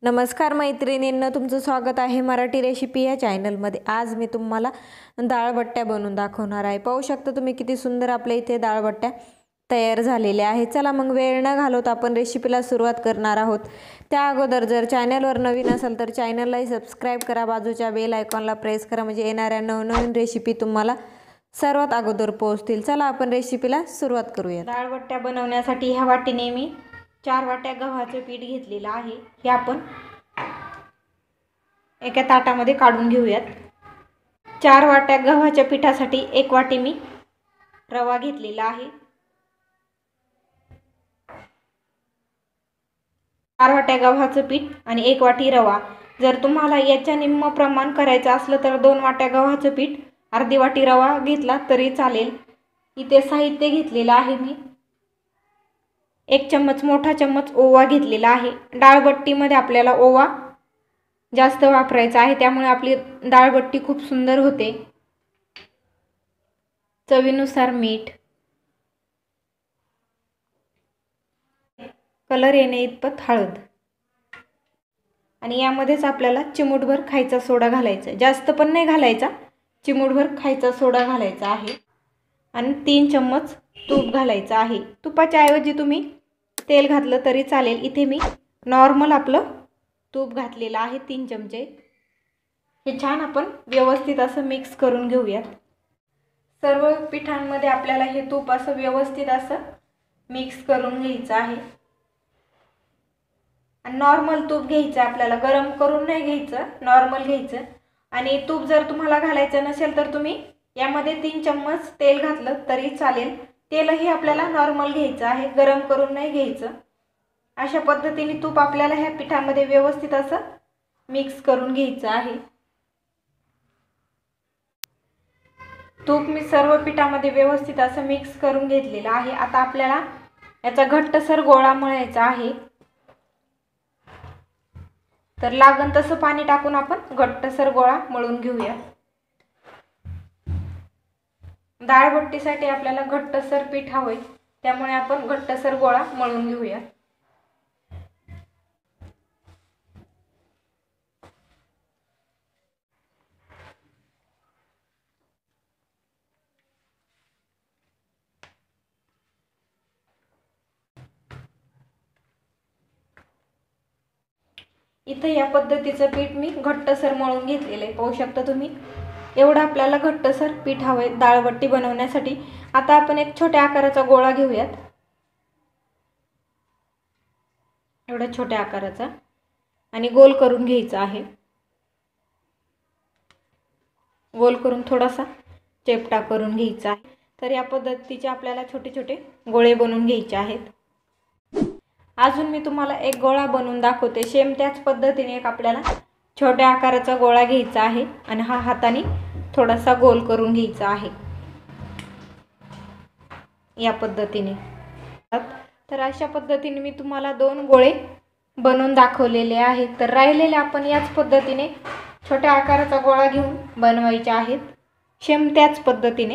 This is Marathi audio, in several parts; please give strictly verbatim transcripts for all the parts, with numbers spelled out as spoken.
नमस्कार मैत्रिणींनो, तुमचं स्वागत आहे मराठी रेसिपी या चॅनलमध्ये। आज मी तुम्हाला डाळबट्ट्या बनवून दाखवणार आहे। पाहू शकता तुम्ही किती सुंदर आपल्या इथे डाळबट्ट्या तयार झालेल्या आहेत। चला मग वेळ न घालवता आपण रेसिपीला सुरुवात करणार आहोत। त्या अगोदर जर चॅनलवर नवीन असाल तर चॅनलला सबस्क्राइब करा, बाजूच्या बेल आयकॉनला प्रेस करा, म्हणजे येणाऱ्या नवनवीन रेसिपी तुम्हाला सर्वात अगोदर पोहोचतील। चला आपण रेसिपीला सुरुवात करूया। डाळबट्ट्या बनवण्यासाठी ह्या वाटीने मी चार वाट्या गव्हाचे पीठ घेतलेलं आहे। हे आपण एका ताटामध्ये काढून घेऊयात। चार वाट्या गव्हाच्या पिठासाठी एक वाटी मी रवा घेतलेला आहे। चार वाट्या गव्हाचं पीठ आणि एक वाटी रवा। जर तुम्हाला याच्या निम्म प्रमाण करायचं असलं तर दोन वाट्या गव्हाचं पीठ अर्धी वाटी रवा घेतला तरी चालेल। इथे साहित्य घेतलेलं आहे मी एक चम्मच मोठा चम्मच ओवा घेतलेला आहे। डाळबट्टीमध्ये आपल्याला ओवा जास्त वापरायचा आहे, त्यामुळे आपली डाळबट्टी खूप सुंदर होते। चवीनुसार मीठ, कलर येणे इतपत हळद आणि यामध्येच आपल्याला चिमूटभर खायचा सोडा घालायचा, जास्त पण नाही घालायचा, चिमूटभर खायचा सोडा घालायचा आहे आणि तीन चम्मच तूप घालायचं आहे। तुपाच्या ऐवजी तुम्ही तेल घातलं तरी चालेल। इथे मी नॉर्मल आपलं तूप घातलेलं आहे तीन चमचे। हे छान आपण व्यवस्थित असं मिक्स करून घेऊयात। सर्व पिठांमध्ये आपल्याला हे तूप असं व्यवस्थित असं मिक्स करून घ्यायचं आहे आणि नॉर्मल तूप घ्यायचं आपल्याला, गरम करून नाही घ्यायचं, नॉर्मल घ्यायचं। आणि तूप जर तुम्हाला घालायचं नसेल तर तुम्ही यामध्ये तीन चम्मच तेल घातलं तरी चालेल। तेलही आपल्याला नॉर्मल घ्यायचं आहे, गरम करून नाही घ्यायचं। अशा पद्धतीने तूप आपल्याला ह्या पिठामध्ये व्यवस्थित असं मिक्स करून घ्यायचं आहे। तूप मी सर्व पिठामध्ये व्यवस्थित असं मिक्स करून घेतलेलं आहे। आता आपल्याला याचा घट्टसर गोळा मळायचा आहे, तर लागण तसं पाणी टाकून आपण घट्टसर गोळा मळून घेऊया। डाळबट्टीसाठी आपल्याला घट्टसर पीठ हवंय, त्यामुळे आपण घट्टसर गोळा मळून घेऊया। इथे या पद्धतीचं पीठ मी घट्टसर मळून घेतलेलं आहे, पाहू शकता तुम्ही। एवढं आपल्याला घट्टसर पीठ हवंय डाळबट्टी बनवण्यासाठी। आता आपण एक छोट्या आकाराचा गोळा घेऊयात, एवढा छोट्या आकाराचा, आणि गोल करून घ्यायचा आहे। गोल करून थोडासा चेपटा करून घ्यायचा आहे। तर या पद्धतीचे आपल्याला छोटे छोटे गोळे बनवून घ्यायचे आहेत। अजून मी तुम्हाला एक गोळा बनवून दाखवते। सेम त्याच पद्धतीने एक आपल्याला छोट्या आकाराचा गोळा घ्यायचा आहे आणि हा हाताने थोडासा गोल करून घ्यायचा आहे या पद्धतीने। तर अशा पद्धतीने मी तुम्हाला दोन गोळे बनवून दाखवलेले आहेत। तर राहिलेले आपण याच पद्धतीने छोट्या आकाराचा गोळा घेऊन बनवायचे आहेत, सेम त्याच पद्धतीने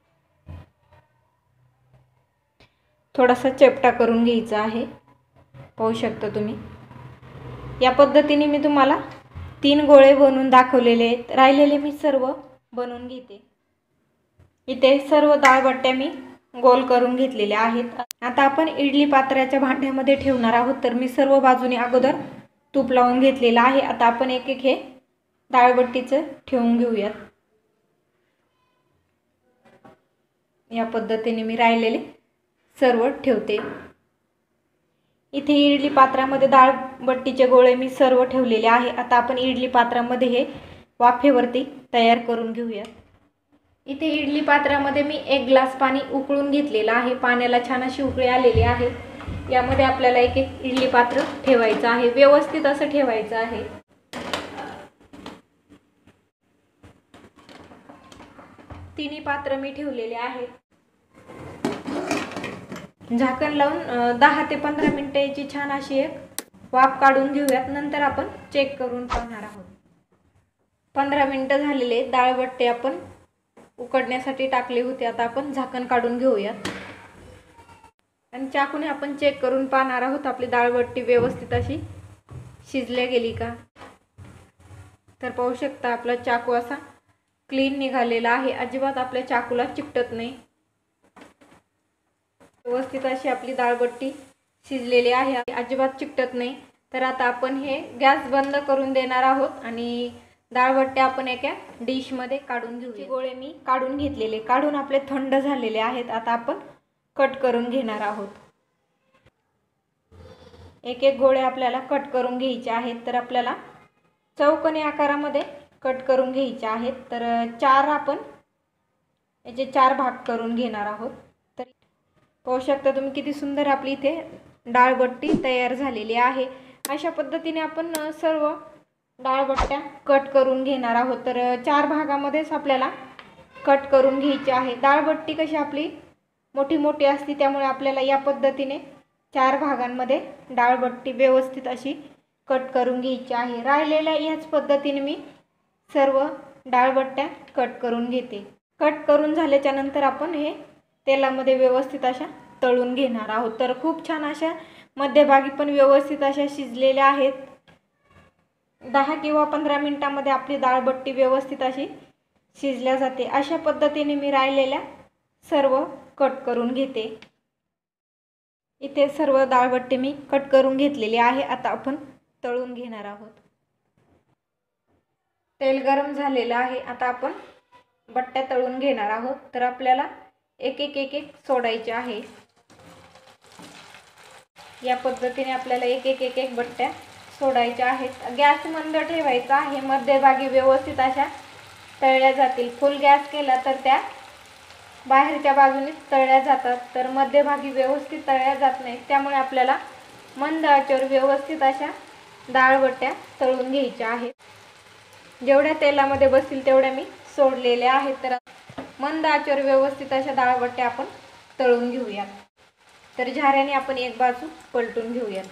थोडासा चेपटा करून घ्यायचा आहे, पाहू शकता तुम्ही। या पद्धतीने मी तुम्हाला तीन गोळे बनवून दाखवलेले आहेत। राहिलेले मी सर्व बनवून घेते। इथे सर्व डाळबट्ट्या मी गोल करून घेतलेल्या आहेत। आता आपण इडली पात्राच्या भांड्यामध्ये ठेवणार आहोत, तर मी सर्व बाजूने अगोदर तूप लावून घेतलेलं आहे। आता आपण एक एक हे डाळबट्टीचं ठेवून घेऊयात। या पद्धतीने मी राहिलेले सर्व ठेवते। इथे इडली पात्रामध्ये डाळबट्टीचे गोळे मी सर्व ठेवलेले आहे। आता आपण इडली पात्रामध्ये हे वाफेवरती तयार करून घेऊया। इथे इडली पात्रामध्ये मी एक ग्लास पाणी उकळून घेतलेलं आहे। पाण्याला छान अशी उकळी आलेली आहे। यामध्ये आपल्याला एक एक इडली पात्र ठेवायचं आहे, व्यवस्थित असं ठेवायचं आहे। तिन्ही पात्र मी ठेवलेले आहेत। झाकण लावून दहा ते पंधरा मिनिटं याची छान अशी एक वाफ काढून घेऊयात, नंतर आपण चेक करून पाहणार आहोत। पंधरा मिनिटं झालेले डाळबट्टे आपण उकडण्यासाठी टाकले होते। आता आपण झाकण काढून घेऊयात आणि चाकूने आपण चेक करून पाहणार आहोत आपली डाळबट्टी व्यवस्थित अशी शिजल्या गेली का. तर पाहू शकता आपला चाकू असा क्लीन निघालेला आहे, अजिबात आपल्या चाकूला चिकटत नाही. व्यवस्थित अशी आपली दाळबट्टी शिजलेली आहे, अजिबात चिकटत नाही. तर आता आपण हे गॅस बंद करून देणार आहोत आणि दाळबट्ट्या आपण एका डिशमध्ये काढून घेऊ. गोळे मी काढून घेतलेले, काढून आपले थंड झालेले आहेत. आता आपण कट करून घेणार आहोत. एक एक गोळे आपल्याला कट करून घ्यायचे आहेत. तर आपल्याला चौकोनी आकारामध्ये कट करून घ्यायचे आहेत. तर चार आपण याचे चार भाग करून घेणार आहोत. तर पाहू शकता तुम्ही किती सुंदर आपली इथे दाळबट्टी तयार झालेली आहे. अशा पद्धतीने आपण सर्व दाळबट्ट्या कट करून घेणार आहोत. तर चार भागामध्येच आपल्याला कट करून घ्यायची आहे. दाळबट्टी कशी आपली मोठी मोठी असते, त्यामुळे आपल्याला या पद्धतीने चार भागांमध्ये दाळबट्टी व्यवस्थित अशी कट करून घ्यायची आहे. राहिलेल्या याच पद्धतीने मी सर्व दाळबट्ट्या कट करून घेते. कट करून झाल्याच्या नंतर आपण हे तेलामध्ये व्यवस्थित अशा तळून घेणार आहोत. तर खूप छान अशा मध्यभागी पण व्यवस्थित अशा शिजलेल्या आहेत. दहा किंवा पंधरा मिनिटांमध्ये आपली दाळबट्टी व्यवस्थित अशी शिजल्या जाते. अशा पद्धतीने मी राहिलेल्या सर्व कट करून घेते. इथे सर्व दाळबट्टी मी कट करून घेतलेली आहे. आता आपण तळून घेणार आहोत. तेल गरम झालेलं आहे. आता आपण बट्ट्या तळून घेणार आहोत. तर आपल्याला एक एक एक एक सोडायचे आहे. या पद्धतीने आपल्याला एक एक एक एक बट्ट्या सोडायच्या आहेत. गॅस मंद ठेवायचा आहे, मध्यभागी व्यवस्थित अशा तळल्या जातील. फुल गॅस केला तर त्या बाहेरच्या बाजूने तळल्या जातात, तर मध्यभागी व्यवस्थित तळल्या जात नाहीत. त्यामुळे आपल्याला मंद आचेवर व्यवस्थित अशा दाळबट्ट्या तळून घ्यायच्या आहेत. जेवढ्या तेलामध्ये बसतील तेवढ्या मी सोडलेल्या आहेत. तर मंद आचेवर व्यवस्थित अशा दाळबट्ट्या आपण तळून घेऊयात. तर झाऱ्याने आपण एक बाजू पलटून घेऊयात.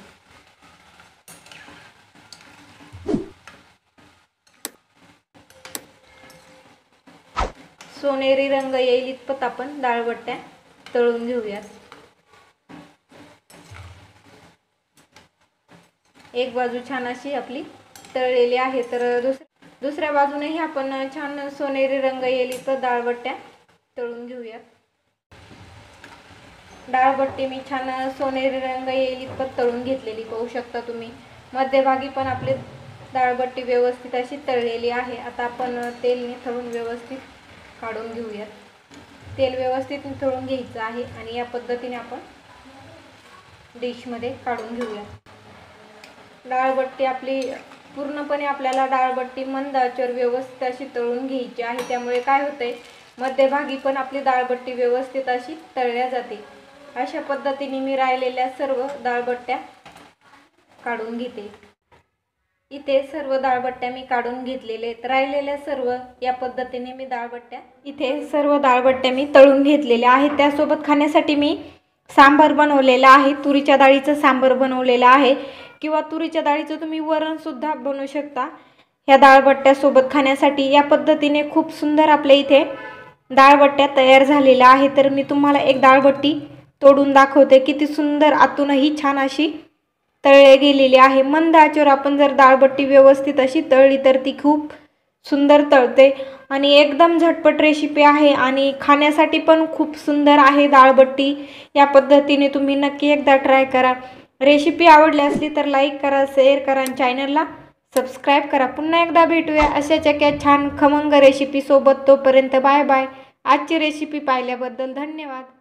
सोनेरी रंग येईल इतपत आपण दाळबट्ट्या तळून घेऊयात. एक बाजू छान अशी आपली तळलेली आहे. तर दुसऱ्या दुसऱ्या बाजूनेही आपण छान सोनेरी रंग येईल इतपत दाळबट्ट्या तळून घेऊयात. दाळबट्टी मी छान सोनेरी रंग येईल इतपत तळून घेतलेली पाहू शकता तुम्ही. मध्यभागी पण आपली दाळबट्टी व्यवस्थित अशी तळलेली आहे. आता आपण तेल तळून व्यवस्थित काढून घेऊयात. तेल व्यवस्थित तळून घ्यायचं आहे आणि या पद्धतीने आपण डिशमध्ये काढून घेऊयात. दाळबट्टी आपली पूर्णपणे आपल्याला दाळबट्टी मंद आचेवर व्यवस्थित अशी तळून घ्यायची आहे. त्यामुळे काय होतंय, मध्यभागी पण आपली दाळबट्टी व्यवस्थित अशी तळल्या जाते. अशा पद्धतीने मी राहिलेल्या सर्व दाळबट्ट्या काढून घेते. इथे सर्व दाळबट्ट्या मी काढून घेतलेले. राहिलेल्या सर्व या पद्धतीने मी दाळबट्ट्या इथे सर्व दाळबट्ट्या मी तळून घेतलेल्या आहेत. त्यासोबत खाण्यासाठी मी सांबार बनवलेला आहे. तुरीच्या डाळीचं सांबार बनवलेलं आहे किंवा तुरीच्या डाळीचं तुम्ही वरणसुद्धा बनवू शकता ह्या दाळबट्ट्यासोबत खाण्यासाठी. या पद्धतीने खूप सुंदर आपल्या इथे दाळबट्ट्या तयार झालेल्या आहेत. तर मी तुम्हाला एक दाळबट्टी तोडून दाखवते. किती सुंदर आतूनही छान अशी तळले गेलेली आहे. मंद आचेवर आपण जर दाळबट्टी व्यवस्थित अशी तळली तर ती खूप सुंदर तळते आणि एकदम झटपट रेसिपी आहे आणि खाण्यासाठी पण खूप सुंदर आहे दाळबट्टी. या पद्धतीने तुम्ही नक्की एकदा ट्राय करा. रेसिपी आवडली असली तर लाईक करा, शेअर करा आणि चॅनलला सबस्क्राईब करा. पुन्हा एकदा भेटूया अशाच एका छान खमंग रेसिपीसोबत. तोपर्यंत बाय बाय. आजची रेसिपी पाहिल्याबद्दल धन्यवाद.